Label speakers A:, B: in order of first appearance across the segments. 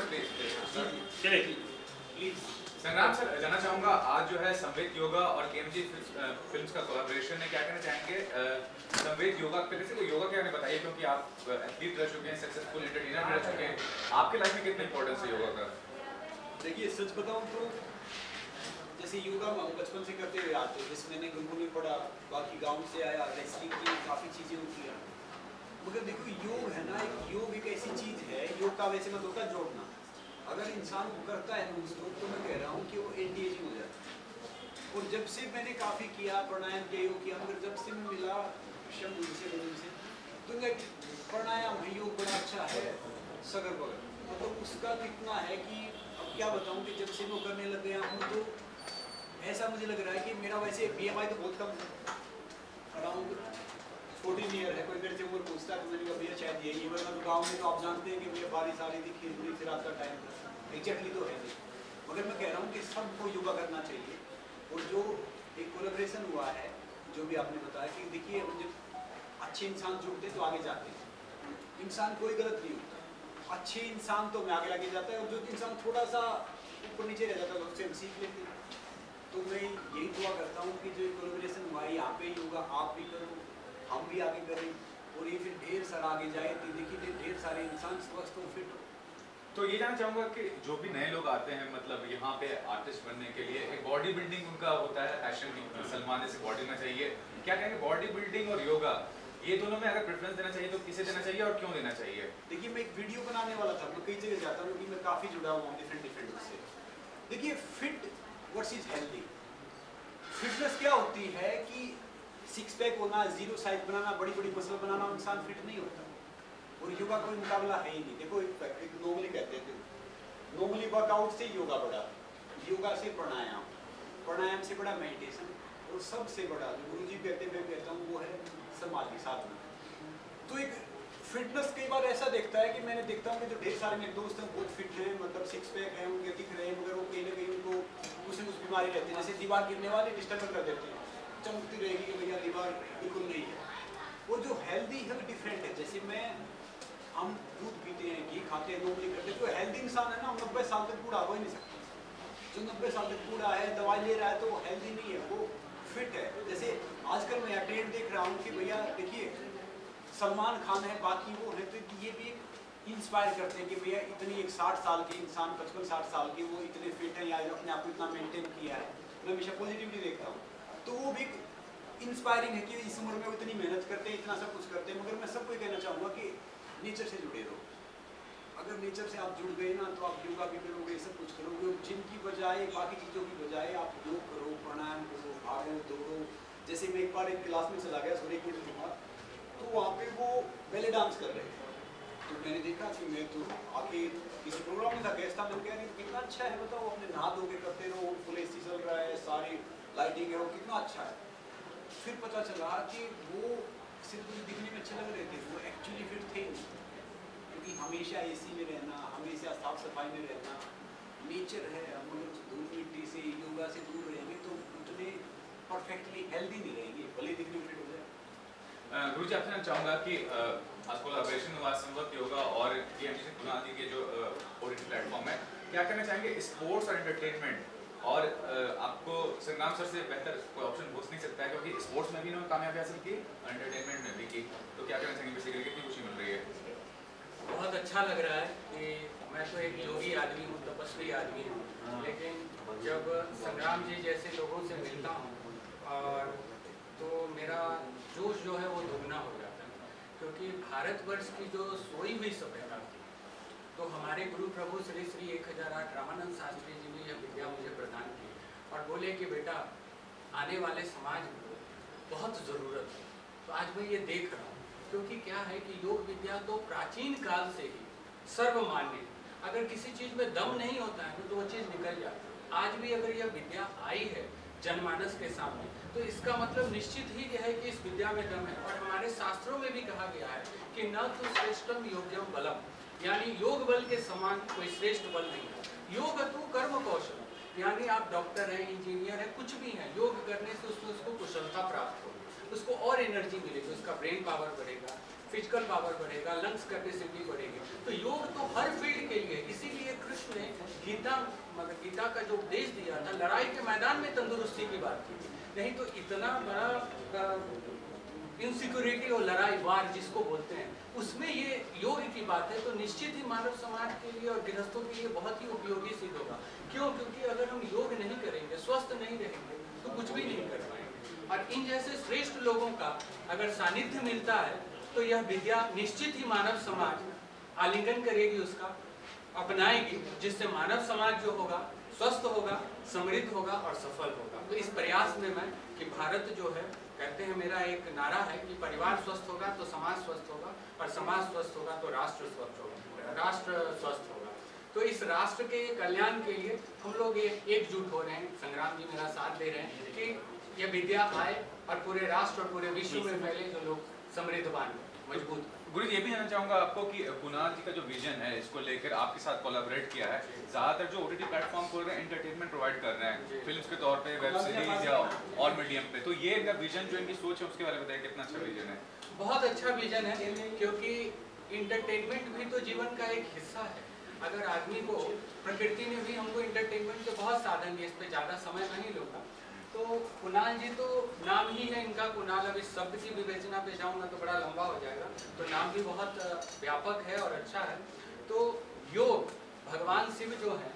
A: Sir please.
B: चलिए please.
A: Sangram sir, जानना चाहूंगा आज जो है संवेद योगा और केएमजी फिल्म्स का कोलैबोरेशन है, क्या कहना चाहेंगे संवेद योगा पे? जैसे योगा क्या है बताइए, क्योंकि आप एथलीट रह चुके हैं, सक्सेसफुल एंटरटेनर रह चुके हैं, आपके लाइफ में कितना इंपॉर्टेंस है योगा का?
C: देखिए सच बताऊं तो जैसे योगा हम बचपन से करते हुए आते हैं, जैसे मैंने गुनगुन में पढ़ा, बाकी गांव से आया, रेसलिंग की काफ़ी चीज़ें होती हैं, मगर देखो योग है ना, योग एक ऐसी चीज़ है, योग का वैसे मत होता जोड़ना, अगर इंसान वो करता है तो मैं कह रहा हूँ कि वो एंटी एजिंग हो जाता है। और जब से मैंने काफ़ी किया, प्राणायाम किया, योग किया, मगर जब से मैं मिला शब्द से तो मैं प्राणायाम है, योग बड़ा अच्छा है सगर बगर, मतलब उसका कितना है कि अब क्या बताऊँ कि जब से मैं करने लग गया हूँ तो ऐसा मुझे लग रहा है कि मेरा वैसे BMI तो बहुत कम है, अराउंड 14 ईयर है। कोई मेरे से उम्र पूछता है तो मैंने कहा भैया शायद यही है, वरना गाँव में तो आप जानते हैं कि भैया बारिश आ रही थी, खीर बुरी थी, रात का टाइम था, एग्जैक्टली तो है नहीं, मगर मैं कह रहा हूँ कि सबको योगा करना चाहिए। और जो एक कोलैबोरेशन हुआ है, जो भी आपने बताया कि देखिए जब अच्छे इंसान जुड़ते तो आगे जाते हैं, इंसान कोई गलत नहीं होता, अच्छे इंसान तो में आगे जाता है, और जो इंसान थोड़ा सा ऊपर नीचे रह जाता है उससे हम सीख लेते हैं। तो मैं यही दुआ करता हूँ कि जो कोलैबोरेशन हुआ है यहाँ पे योगा आप भी करो, हम भी आगे करें, और ये फिर ढेर सारा आगे जाए तो देखिए ढेर सारे इंसान स्वस्थ और फिट हो।
A: तो ये जानना चाहूंगा कि जो भी नए लोग आते हैं, मतलब यहाँ पे आर्टिस्ट बनने के लिए, एक बॉडी बिल्डिंग उनका होता है पैशन, सलमान जैसे बॉडी में चाहिए, क्या कहेंगे बॉडी बिल्डिंग और योगा, ये दोनों में अगर प्रेफरेंस देना चाहिए तो किसे देना चाहिए और क्यों देना चाहिए?
C: देखिए मैं एक वीडियो बनाने वाला था, मैं कई जगह जाता हूँ क्योंकि मैं काफ़ी जुड़ा हुआ हूँ डिफरेंट उससे। देखिए फिट वर्सेस हेल्दी, फिटनेस क्या होती है कि सिक्स पैक होना, जीरो साइज बनाना, बड़ी बड़ी मसल बनाना, इंसान फिट नहीं होता, और योगा कोई मुकाबला है ही नहीं। देखो एक नॉर्मली कहते थे, नॉर्मली वर्कआउट से योगा बड़ा, योगा से प्राणायाम, प्राणायाम से बड़ा मेडिटेशन, और सबसे बड़ा जो गुरु जी कहते हैं मैं कहता हूँ वो है समाधि साधना। तो एक फिटनेस कई बार ऐसा देखता है कि मैंने देखता हूँ कि जो ढेर सारे मेरे दोस्त हैं बहुत फिट हैं, मतलब सिक्स पैक है उनके दिख रहे हैं, मगर वो कहीं ना कहीं उनको कुछ न कुछ बीमारी रहती है, जैसे दीवार गिरने वाले डिस्टर्ब कर देते हैं, चमकती रहेगी कि भैया दीवार बिल्कुल नहीं है। वो जो हेल्दी है वो डिफरेंट है, जैसे हम दूध पीते हैं, घी खाते हैं, नॉर्मली करते हैं, जो हेल्दी इंसान है ना 90 साल तक बूढ़ा हो ही नहीं सकता, जो 90 साल तक बूढ़ा है दवाई ले रहा है तो वो हेल्दी नहीं है, वो फिट है। जैसे आजकल मैं ट्रेंड देख रहा हूँ कि भैया देखिए सलमान खान है, बाकी वो है, तो ये भी इंस्पायर करते हैं कि भैया इतनी एक 60 साल के इंसान, 55-60 साल के, वो इतने फिट हैं या अपने आप को इतना मेंटेन किया है, मैं हमेशा पॉजिटिवली देखता हूँ, तो वो भी इंस्पायरिंग है कि इस उम्र में वो इतनी मेहनत करते हैं, इतना सब कुछ करते हैं। मगर मैं सबको कहना चाहूँगा कि नेचर से जुड़े रहो, अगर नेचर से आप जुड़ गए ना तो आप योगा भी करोगे, सब कुछ करोगे, जिम की बजाय बाकी चीज़ों की बजाय आप योग करो, प्राणायाम करो, भागो दौड़ो। जैसे मैं एक बार एक क्लास में चला गया सूर्य कुंड के बाद, तो वहाँ पे वो बैले डांस कर रहे थे, तो मैंने देखा कि मैं तो आके किसी प्रोग्राम में था, गेस्ट था, मैंने कहा नहीं कितना अच्छा है, बताओ अपने नहा धो के करते रहो, फुल AC चल रहा है, सारी लाइटिंग है, वो कितना अच्छा है। फिर पता चला कि वो सिर्फ मुझे दिखने में अच्छे लग रहे थे, वो एक्चुअली फिट थे, क्योंकि हमेशा AC में रहना, हमेशा साफ सफाई में रहना, नेचर है, हम लोग धूल मिट्टी से योगा से दूर रहेंगे तो उतने परफेक्टली हेल्दी नहीं रहेंगे, भले दिखने में फिट हो जाए।
A: गुरु जी आपसे चाहूँगा कि आज कोलैबोरेशन हुआ संवेद योगा और केएमजी से गुना दी के जो OTT प्लेटफॉर्म है, क्या कहना चाहेंगे स्पोर्ट्स और एंटरटेनमेंट, और आपको संग्राम सर से बेहतर कोई ऑप्शन हो नहीं सकता है, क्योंकि स्पोर्ट्स में भी इन्होंने कामयाबी हासिल की, एंटरटेनमेंट में भी की, तो क्या कहना चाहेंगे बेसिकली कितनी खुशी मिल रही है?
B: बहुत अच्छा लग रहा है कि मैं तो एक योगी आदमी हूँ, तपस्वी आदमी हूँ, लेकिन जब संग्राम जी जैसे लोगों से मिलता हूँ और तो मेरा जोश जो है वो दोगुना हो जाता है, क्योंकि भारतवर्ष की जो सोई हुई सभ्यता थी, तो हमारे गुरु प्रभु श्री श्री 1008 रामानंद शास्त्री जी ने यह विद्या मुझे प्रदान की और बोले कि बेटा आने वाले समाज को बहुत ज़रूरत है। तो आज मैं ये देख रहा हूँ, क्योंकि क्या है कि योग विद्या तो प्राचीन काल से ही सर्वमान्य, अगर किसी चीज़ में दम नहीं होता है तो वो चीज़ निकल जाती है। आज भी अगर यह विद्या आई है जनमानस के सामने, तो इसका मतलब निश्चित ही है कि इस विद्या में दम है। और हमारे शास्त्रों में भी कहा गया है कि न तो श्रेष्ठम योग्यम बलम, यानी योग बल के समान कोई श्रेष्ठ बल नहीं है। योग तू कर्म कौशल, यानी आप डॉक्टर हैं, इंजीनियर हैं, कुछ भी हैं, योग करने से उसको कुशलता प्राप्त होगी, उसको और एनर्जी मिलेगी, उसका ब्रेन पावर बढ़ेगा, फिजिकल पावर बढ़ेगा, लंग्स कैपेसिटी बढ़ेगी। तो योग तो हर फील्ड के लिए, इसीलिए गीता मगर गीता का जो उपदेश दिया था, लड़ाई के मैदान में तंदुरुस्ती की बात की, नहीं तो इतना बड़ा इनसिक्योरिटी और लड़ाई वार जिसको बोलते हैं, उसमें ये योग की बात है, तो निश्चित ही मानव समाज के लिए और गृहस्थों के लिए बहुत ही उपयोगी सिद्ध होगा। क्यों? क्योंकि अगर हम योग नहीं करेंगे, स्वस्थ नहीं रहेंगे, तो कुछ भी नहीं कर पाएंगे। और इन जैसे श्रेष्ठ लोगों का अगर सानिध्य मिलता है तो यह विद्या निश्चित ही मानव समाज आलिंगन करेगी, उसका अपनाएगी, जिससे मानव समाज जो होगा स्वस्थ होगा, समृद्ध होगा और सफल होगा। तो इस प्रयास में मैं कि भारत जो है, कहते हैं, मेरा एक नारा है कि परिवार स्वस्थ होगा तो समाज स्वस्थ होगा, और समाज स्वस्थ होगा तो राष्ट्र स्वस्थ होगा, राष्ट्र स्वस्थ होगा। तो इस राष्ट्र के कल्याण के लिए हम लोग एकजुट हो रहे हैं। संग्राम जी मेरा साथ दे रहे हैं कि यह विद्या आए और पूरे राष्ट्र और पूरे विश्व में फैले, जो लोग समृद्धवान मजबूत।
A: गुरु जी, ये भी जानना चाहूंगा आपको कि कुणाल जी का जो विजन है, इसको लेकर आपके साथ कोलैबोरेट किया है, ज्यादातर जो ओटीटी प्लेटफॉर्म खोल रहे हैं एंटरटेनमेंट प्रोवाइड कर रहे हैं, फिल्म्स के तौर पे, वेब सीरीज या और मीडियम पे, तो ये इनका विजन जो इनकी सोच है उसके बारे में बताइए, कितना अच्छा विजन है?
B: बहुत अच्छा विजन है, क्योंकि इंटरटेनमेंट भी तो जीवन का एक हिस्सा है। अगर आदमी को, प्रकृति ने भी हमको इंटरटेनमेंट के बहुत साधन दिए, इस पर ज़्यादा समय नहीं लूँगा। तो कुणाल जी तो नाम ही है इनका कुणाल, अब इस शब्द की विवेचना पे जाऊंगा तो बड़ा लंबा हो जाएगा, तो नाम भी बहुत व्यापक है और अच्छा है। तो योग भगवान शिव जो है,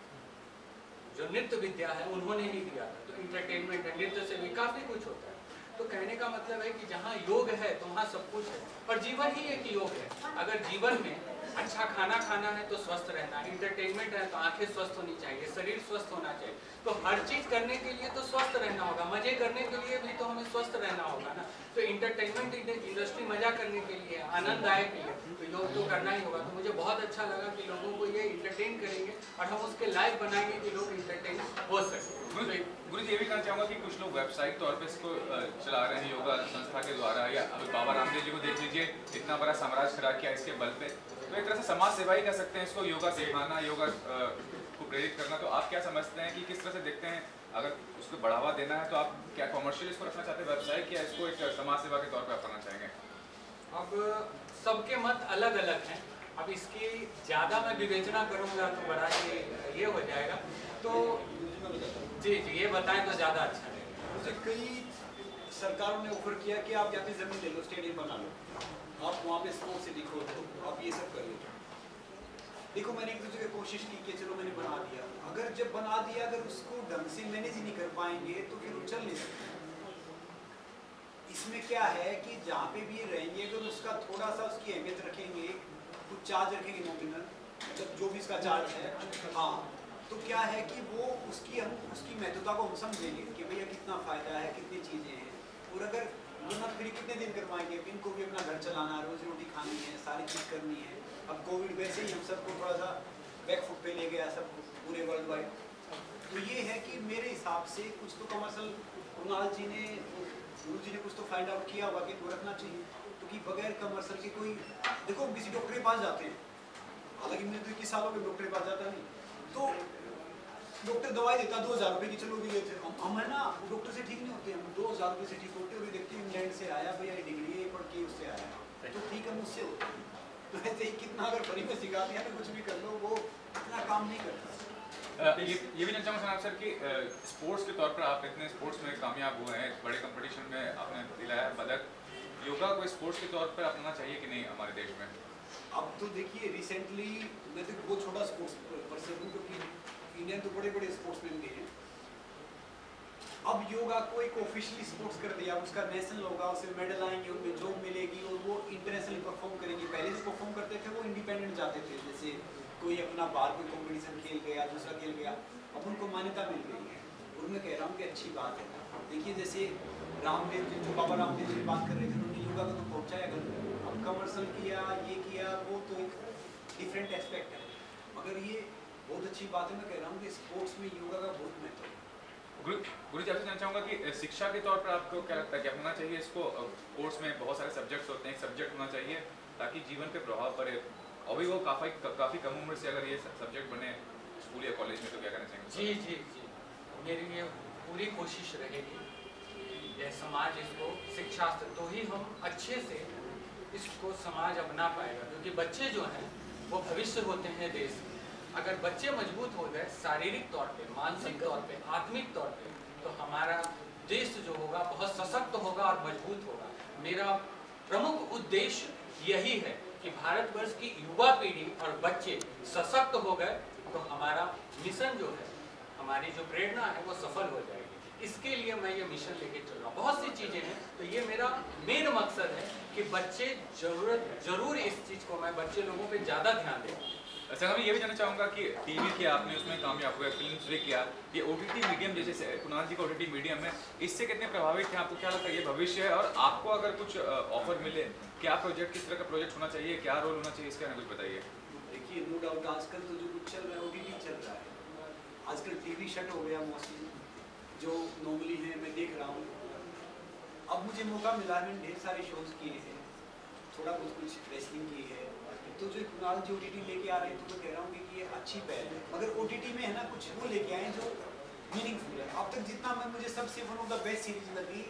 B: जो नृत्य विद्या है, उन्होंने ही दिया था। तो इंटरटेनमेंट है, नृत्य से भी काफ़ी कुछ होता है। तो कहने का मतलब है कि जहाँ योग है तो वहाँ सब कुछ है, और जीवन ही एक योग है। अगर जीवन में अच्छा खाना खाना है तो स्वस्थ रहना, इंटरटेनमेंट है तो आंखें स्वस्थ होनी चाहिए, शरीर स्वस्थ होना चाहिए। तो हर चीज़ करने के लिए तो स्वस्थ रहना होगा, मजे करने के लिए भी तो हमें स्वस्थ रहना होगा ना। तो इंटरटेनमेंट इंडस्ट्री मजा करने के लिए, आनंददायक के लिए, तो योग तो करना ही होगा। तो मुझे बहुत अच्छा लगा कि लोगों को ये इंटरटेन करेंगे और हम उसके लाइव बनाएंगे कि लोग इंटरटेन हो सके।
A: गुरु जी, ये भी कहना चाहूँगा कि कुछ लोग वेबसाइट तौर पे इसको चला रहे हैं योगा संस्था के द्वारा, या अभी बाबा रामदेव जी को देख लीजिए, इतना बड़ा साम्राज्य खड़ा किया इसके बल पे। तो एक तरह से समाज सेवा ही कह सकते हैं इसको, योगा सिखाना, योगा को प्रेरित करना। तो आप क्या समझते हैं कि किस तरह से देखते हैं, अगर उसको बढ़ावा देना है तो आप क्या कॉमर्शियल इसको रखना चाहते हैं वेबसाइट, या इसको एक समाज सेवा के तौर पर अपनाना चाहेंगे?
B: अब सबके मत अलग अलग हैं। अब इसकी ज़्यादा मैं विवेचना करूँगा तो बड़ा ये हो जाएगा। तो जी ये बताएं तो ज़्यादा अच्छा है।
C: कई सरकारों ने ऑफर किया कि आप यहाँ पे जमीन ले लो, स्टेडियम बना लो, आप वहाँ पे स्पोर्ट्स सिटी खोल दो, आप ये सब कर लो। देखो, मैंने एक दूसरे की कोशिश की कि चलो मैंने बना दिया, अगर जब बना दिया अगर उसको ढंग से मैनेज ही नहीं कर पाएंगे तो फिर वो चल नहीं सकता। इसमें क्या है कि जहाँ पे भी रहेंगे अगर उसका थोड़ा सा उसकी अहमियत रखेंगे, कुछ चार्ज रखेंगे नॉमिनल, मतलब जो भी इसका चार्ज है, हाँ, तो क्या है कि वो उसकी महत्वता को हम समझेंगे कि भैया कितना फ़ायदा है, कितनी चीज़ें हैं। और अगर मत फिर कितने दिन करवाएंगे, इनको भी अपना घर चलाना, रोजी रोटी खानी है, सारी चीज़ करनी है। अब कोविड वैसे ही हम सबको थोड़ा सा बैकफुट पे ले गया, सब पूरे वर्ल्ड वाइड। तो ये है कि मेरे हिसाब से कुछ तो कमर्शियल कुणाल जी ने, गुरु जी ने कुछ तो फाइंड आउट किया होगा कि वो रखना चाहिए, क्योंकि बगैर कमर्शियल के कोई, देखो हम किसी डॉक्टर के पास जाते हैं, हालांकि मुझे तो 21 सालों के डॉक्टर के पास जाता नहीं, तो डॉक्टर दवाई देता 2000 रुपये की, चलो भी लेते हम है ना, डॉक्टर से ठीक नहीं होते, हम 2000 रुपये से ठीक होते हैं। और देखते हैं इंग्लैंड से आया भैया, ये डिग्री है पढ़ के उससे आया, तो ठीक है मुझसे होता है। तो ऐसे ही कितना अगर फ्री में सिखा दिया तो कुछ भी कर लो, वो इतना काम नहीं करता।
A: ये भी जानना चाहूँगा सनाब सर कि स्पोर्ट्स के तौर पर आप इतने स्पोर्ट्स में कामयाब हुए हैं, बड़े कंपटीशन में आपने दिलाया पदक, योगा को स्पोर्ट्स के तौर पर अपनाना चाहिए कि नहीं हमारे देश में?
C: अब तो देखिए, रिसेंटली मैं तो बहुत छोटा स्पोर्ट्स पर्सन हूँ, क्योंकि इंडिया तो बड़े बड़े स्पोर्ट्समैन भी हैं। अब योगा को एक ऑफिशियली स्पोर्ट्स कर दिया, उसका नेशनल होगा, उसे मेडल आएंगे, उनमें जॉब मिलेगी और वो इंटरनेशनली परफॉर्म करेंगे। पहले जो परफॉर्म करते थे वो इंडिपेंडेंट जाते थे, जैसे कोई अपना बाहर कोई कॉम्पिटिशन खेल गया, दूसरा खेल गया, अब उनको मान्यता मिल गई है। और मैं कह रहा हूँ कि अच्छी बात है। देखिए जैसे रामदेव जी, जो बाबा रामदेव जी बात कर रहे थे, उन्होंने योगा को तो पहुँचाया घर, अब कमर्शियल किया, ये किया, वो तो एक डिफरेंट एस्पेक्ट है, मगर ये बहुत अच्छी बात है। मैं कह रहा हूँ कि स्पोर्ट्स में योगा का बहुत महत्व है।
A: गुरु जी, आपसे जानना चाहूँगा कि शिक्षा के तौर पर आपको क्या लगता है कि अपनाना चाहिए इसको? कोर्स में बहुत सारे सब्जेक्ट्स होते हैं, एक सब्जेक्ट होना चाहिए ताकि जीवन पे प्रभाव पड़े। अभी वो काफ़ी कम उम्र से अगर ये सब्जेक्ट बने स्कूल या कॉलेज में, तो क्या करना चाहेंगे?
B: जी जी जी, मेरी ये पूरी कोशिश रहेगी, यह समाज इसको शिक्षा से तो ही हम अच्छे से इसको समाज अपना पाएगा, क्योंकि बच्चे जो हैं वो भविष्य होते हैं देश। अगर बच्चे मजबूत हो गए शारीरिक तौर पे, मानसिक तौर पे, आत्मिक तौर पे, तो हमारा देश जो होगा बहुत सशक्त होगा और मजबूत होगा। मेरा प्रमुख उद्देश्य यही है कि भारतवर्ष की युवा पीढ़ी और बच्चे सशक्त हो गए तो हमारा मिशन जो है, हमारी जो प्रेरणा है वो सफल हो जाएगी। इसके लिए मैं ये मिशन लेके चल रहा हूँ। बहुत सी चीज़ें हैं, तो ये मेरा मेन मकसद है कि बच्चे जरूर इस चीज़ को मैं बच्चे लोगों पे ज़्यादा ध्यान दें।
A: अच्छा, मैं ये भी जानना चाहूँगा कि टीवी किया आपने, उसमें कामयाब हुआ, फिल्म भी किया, ये OTT मीडियम जैसे कुणाल जी का OTT मीडियम है, इससे कितने प्रभावित हैं? आपको क्या लगता है ये भविष्य है? और आपको अगर कुछ ऑफर मिले, क्या प्रोजेक्ट, किस तरह का प्रोजेक्ट होना चाहिए, क्या रोल होना चाहिए, इसके बारे में कुछ बताइए।
C: देखिए, नो डाउट आजकल तो जो कुछ चल रहा है OTT चल रहा है। आजकल टीवी शट हो गया मोस्टली, जो नॉर्मली है मैं देख रहा हूँ। अब मुझे मौका मिला, मैंने ढेर सारे शोज किए हैं, थोड़ा कुछ रेसलिंग की है, तो जो कुणाल जी OTT लेके आ रहे हैं तो मैं कह रहा हूँ कि ये अच्छी पहल है। मगर OTT में है ना कुछ वो लेके आए जो मीनिंगफुल है। अब तक जितना मुझे सबसे one of the best series लगी,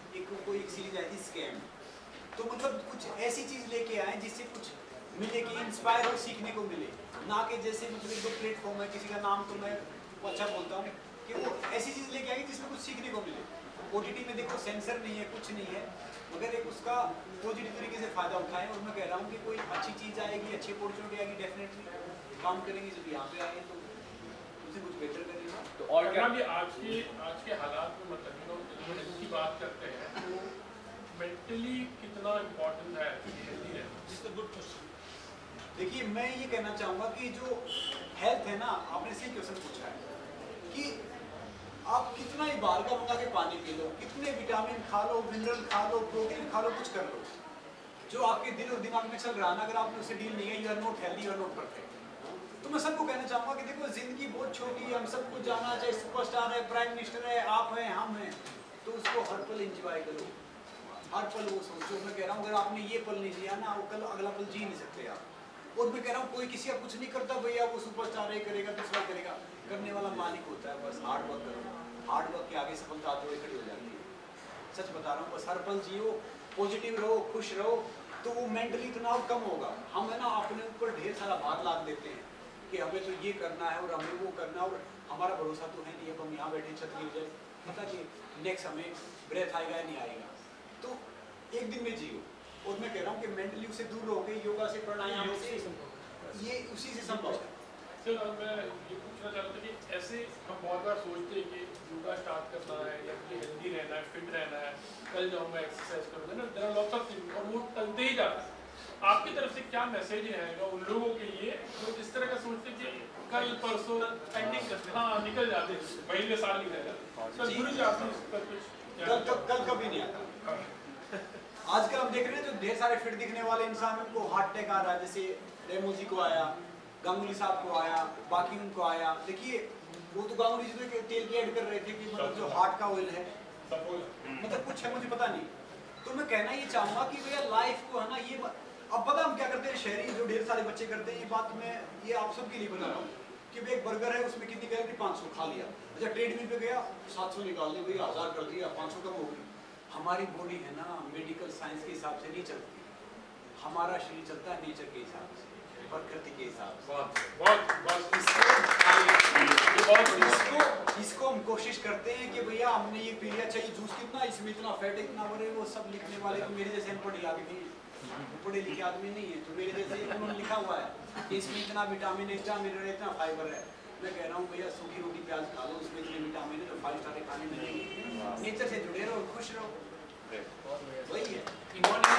C: एक सीरीज आई थी स्कैम, तो मतलब कुछ ऐसी चीज़ लेके आए जिससे कुछ मिले, कि इंस्पायर और सीखने को मिले, ना कि जैसे मतलब एक दो प्लेटफॉर्म है, किसी का नाम तो मैं अच्छा बोलता हूँ, कि वो ऐसी चीज़ लेके आएगी जिसमें कुछ सीखने को मिले। OTT में देखो सेंसर नहीं है, कुछ नहीं है, मगर एक उसका पॉजिटिव तरीके से फ़ायदा उठाएं। और मैं कह रहा हूँ कि कोई अच्छी चीज़ आएगी, अच्छी अपॉर्चुनिटी आएगी, डेफिनेटली काम करेंगे। जब यहाँ पे आए तो उसे कुछ बेटर करेगा।
A: तो और क्या
D: आज के हालात में मतलब हेल्थ की बात करते हैं तो मेंटली कितना इम्पोर्टेंट है हेल्दी है? Good question.
C: देखिए, मैं ये कहना चाहूँगा कि जो हेल्थ है ना, आपने सही क्वेश्चन पूछा है कि आप कितना ही बाहर का मंगा के पानी पी लो, कितने विटामिन खा लो, मिनरल खा लो, प्रोटीन खा लो, कुछ कर लो, जो आपके दिल और दिमाग में चल रहा है ना, अगर आपने उससे डील नहीं है, you are not healthy, you are not perfect. तो मैं सबको कहना चाहूँगा कि देखो, जिंदगी बहुत छोटी है, हम सबको जाना, चाहे सुपरस्टार है, प्राइम मिनिस्टर है, आप हैं, हम हैं, तो उसको हर पल एंजॉय करो, हर पल वो सोचो। मैं कह रहा हूँ अगर आपने ये पल नहीं जिया ना, वो कल अगला पल जी नहीं सकते आप। और मैं कह रहा हूँ कोई किसी का कुछ नहीं करता, भैया वो सुपरस्टार है, करेगा, दूसरा करेगा, करने वाला मालिक होता है। बस हार्ड वर्क करो, हार्ड वर्क के आगे सफलता जो खड़ी हो जाती है। सच बता रहा हूँ, बस हर पल जियो, पॉजिटिव रहो, खुश रहो, तो वो मेंटली तनाव कम होगा। हम है ना अपने ऊपर ढेर सारा भार लाद देते हैं कि हमें तो ये करना है और हमें वो करना है, और हमारा भरोसा तो है नहीं। अब हम यहाँ बैठे छत गिर जाए, पता कि नेक्स्ट हमें ब्रेथ आएगा या नहीं आएगा। तो एक दिन में जियो। और मैं कह रहा हूँ कि मेंटली उससे दूर रहोगे, योगा से, प्राणायाम से, ये उसी से संभव है।
D: सर, मैं ये पूछना चाहता था कि ऐसे हम बहुत बार सोचते हैं कि योगा स्टार्ट करना है या फिर हेल्दी रहना है, फिट रहना है, कल जाऊँगा एक्सरसाइज करूँगा ना, there are lots of things, और वो टलते ही जाता है। आपकी तरफ से क्या मैसेज रहेगा उन लोगों के लिए जो इस तरह का सोचते कि कल परसों पेंडिंग करते, हाँ निकल जाते, महीने साल निकल जाते? सर गुरु जी आपने इस पर कुछ
C: कल कभी नहीं आता। आजकल हम देख रहे हैं जो ढेर सारे फिट दिखने वाले इंसान, उनको हार्ट अटैक आ रहा है। जैसे रेमो जी को आया, गांगुली साहब को आया, बाकी उनको आया। देखिए, वो तो गांगुली जी तो तेल की ऐड कर रहे थे कि मतलब जो हार्ट का ऑयल है, मतलब कुछ है, मुझे पता नहीं। तो मैं कहना ये चाहूँगा कि भैया लाइफ को है ना, ये अब पता हम क्या करते हैं, शहरी जो ढेर सारे बच्चे करते हैं, ये बात मैं ये आप सबके लिए बता रहा हूँ कि भाई एक बर्गर है, उसमें कितनी कैलोरी, 500 खा लिया। अच्छा, ट्रेडमिल पे गया, 700 निकाल दिया, भैया 1000 कर दिया, 500 कम हो गई। हमारी बॉडी है ना, मेडिकल साइंस के हिसाब से नहीं चलती, हमारा शरीर चलता है नेचर के हिसाब से, प्रकृति के हिसाब से। इसको हम कोशिश करते हैं कि भैया हमने ये पी लिया, अच्छा ये जूस कितना, इसमें इतना फैट, इतना बड़े, वो सब लिखने वाले तो मेरे जैसे अनपढ़ आदमी है, पढ़े लिखे आदमी नहीं है, तो मेरे जैसे उन्होंने लिखा हुआ है कि इसमें इतना विटामिन, इतना मिनरल, इतना फाइबर है। मैं कह रहा हूँ भैया सूखी रोटी प्याज खा लो, उसमें इतने विटामिन है, तो 5 सारे खाने मिलेंगे। नेचर से जुड़े रहो, खुश रहो, वही है।